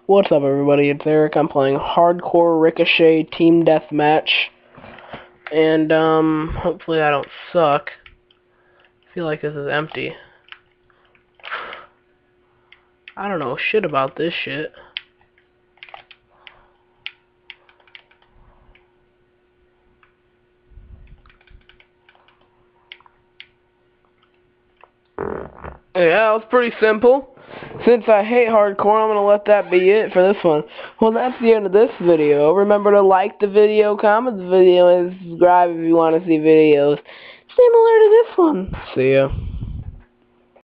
What's up, everybody? It's Eric. I'm playing Hardcore Ricochet Team Deathmatch. And, hopefully I don't suck. I feel like this is empty. I don't know shit about this shit. Yeah, it was pretty simple. Since I hate hardcore, I'm gonna let that be it for this one. Well, that's the end of this video. Remember to like the video, comment the video, and subscribe if you want to see videos similar to this one. See ya.